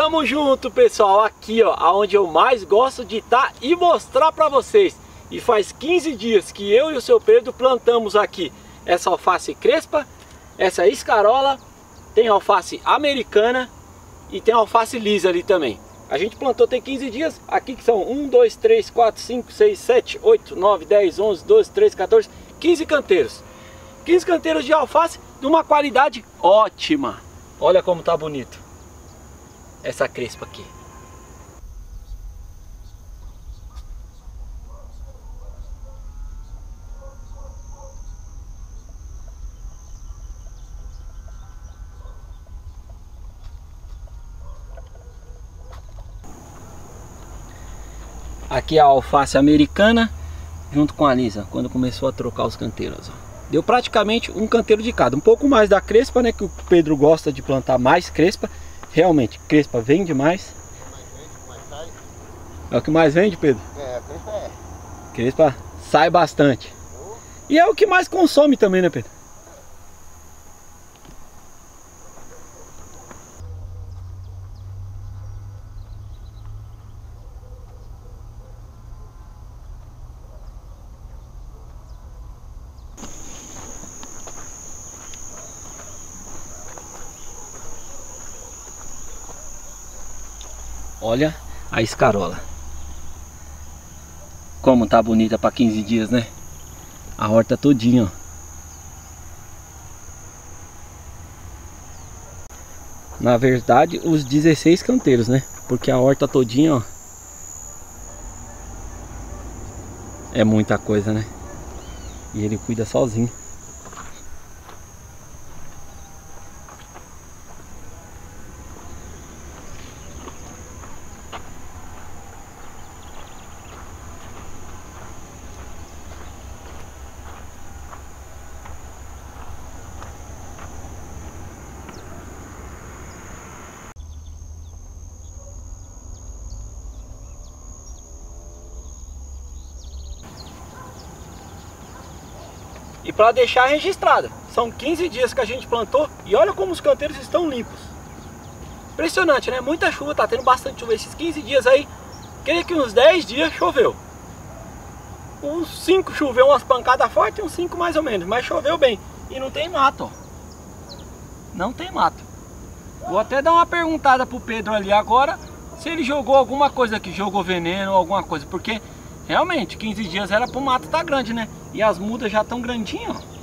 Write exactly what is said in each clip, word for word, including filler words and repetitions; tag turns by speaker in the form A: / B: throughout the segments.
A: Tamo junto, pessoal, aqui ó, aonde eu mais gosto de estar e mostrar pra vocês. E faz quinze dias que eu e o seu Pedro plantamos aqui essa alface crespa, essa escarola, tem alface americana e tem alface lisa ali também. A gente plantou tem quinze dias, aqui que são um, dois, três, quatro, cinco, seis, sete, oito, nove, dez, onze, doze, treze, quatorze, quinze canteiros. quinze canteiros de alface de uma qualidade ótima. Olha como tá bonito essa crespa aqui. Aqui a alface americana junto com a lisa, quando começou a trocar os canteiros, ó. Deu praticamente um canteiro de cada, um pouco mais da crespa, né, que o Pedro gosta de plantar mais crespa. Realmente, crespa vende mais. É o que mais vende, Pedro?
B: É, crespa é.
A: Crespa sai bastante. E é o que mais consome também, né, Pedro? Olha a escarola. Como tá bonita para quinze dias, né? A horta todinha, ó. Na verdade, os dezesseis canteiros, né? Porque a horta todinha, ó, é muita coisa, né? E ele cuida sozinho. E para deixar registrada, são quinze dias que a gente plantou e olha como os canteiros estão limpos. Impressionante, né? Muita chuva, tá tendo bastante chuva esses quinze dias aí. Creio que uns dez dias choveu. Uns cinco choveu umas pancadas fortes, uns cinco mais ou menos, mas choveu bem. E não tem mato, ó. Não tem mato. Vou até dar uma perguntada pro Pedro ali agora, se ele jogou alguma coisa aqui, jogou veneno ou alguma coisa, porque realmente quinze dias era pro mato tá grande, né? E as mudas já estão grandinhas, ó.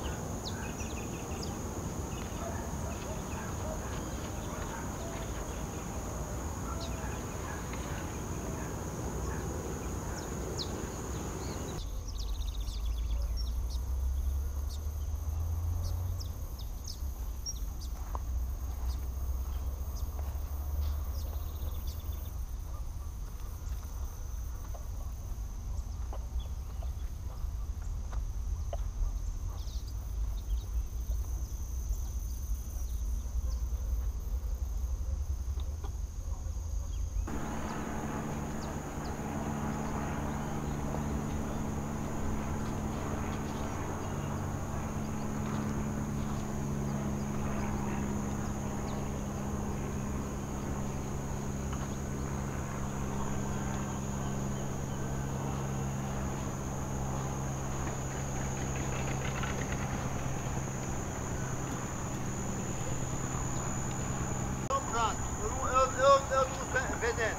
B: Eu, eu, eu não uso veneno.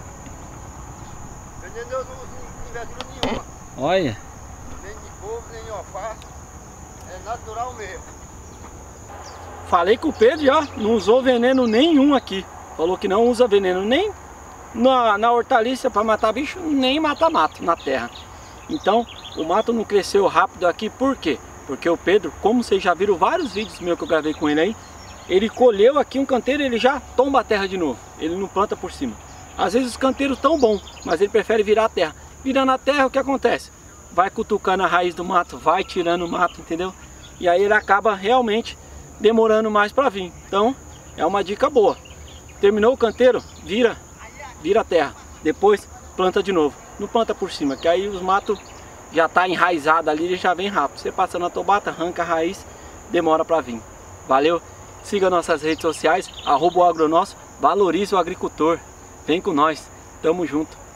B: Veneno eu não uso em verdura nenhuma.
A: Olha.
B: Nem de couve, nem de alface. É natural mesmo.
A: Falei com o Pedro já, não usou veneno nenhum aqui. Falou que não usa veneno nem na, na hortaliça para matar bicho, nem matar mato na terra. Então, o mato não cresceu rápido aqui, por quê? Porque o Pedro, como vocês já viram vários vídeos meus que eu gravei com ele aí, ele colheu aqui um canteiro e ele já tomba a terra de novo. Ele não planta por cima. Às vezes os canteiros tão bons, mas ele prefere virar a terra. Virando a terra, o que acontece? Vai cutucando a raiz do mato, vai tirando o mato, entendeu? E aí ele acaba realmente demorando mais para vir. Então, é uma dica boa. Terminou o canteiro, vira, vira a terra. Depois, planta de novo. Não planta por cima, que aí os matos já tá enraizado ali, ele já vem rápido. Você passa na tobata, arranca a raiz, demora para vir. Valeu? Siga nossas redes sociais, arroba o agronosso, valorize o agricultor. Vem com nós, tamo junto.